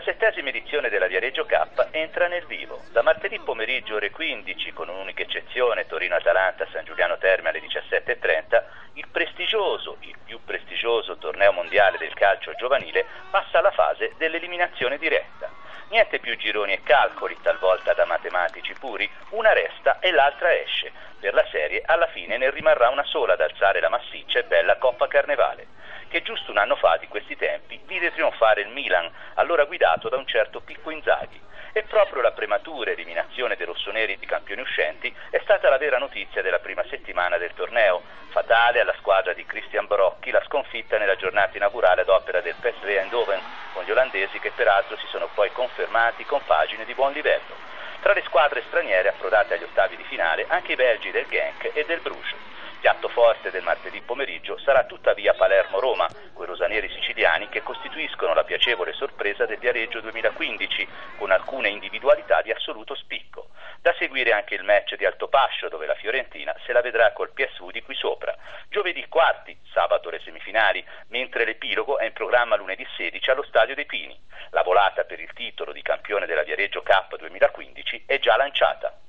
17ª edizione della Viareggio Cup entra nel vivo. Da martedì pomeriggio ore 15, con un'unica eccezione, Torino-Atalanta, San Giuliano Terme alle 17:30, il più prestigioso torneo mondiale del calcio giovanile passa alla fase dell'eliminazione diretta. Niente più gironi e calcoli, talvolta da matematici puri, una resta e l'altra esce. Per la serie alla fine ne rimarrà una sola ad alzare la massiccia e bella Coppa Carnevale, che giusto un anno fa di questi tempi vide trionfare il Milan, allora guidato da un certo Pippo Inzaghi. E proprio la prematura eliminazione dei rossoneri di campioni uscenti è stata la vera notizia della prima settimana del torneo. Fatale alla squadra di Christian Barocchi la sconfitta nella giornata inaugurale ad opera del PSV Eindhoven, con gli olandesi che peraltro si sono poi confermati con pagine di buon livello. Tra le squadre straniere approdate agli ottavi di finale anche i belgi del Genk e del Bruges. Piatto forte del martedì pomeriggio sarà tuttavia Palermo-Roma, quei rosaneri siciliani che costituiscono la piacevole sorpresa del Viareggio 2015, con alcune individualità di assoluto spicco. Da seguire anche il match di Altopascio, dove la Fiorentina se la vedrà col PSV di qui sopra. Giovedì quarti, sabato le semifinali, mentre l'epilogo è in programma lunedì 16 allo Stadio dei Pini. La volata per il titolo di campione della Viareggio Cup 2015 è già lanciata.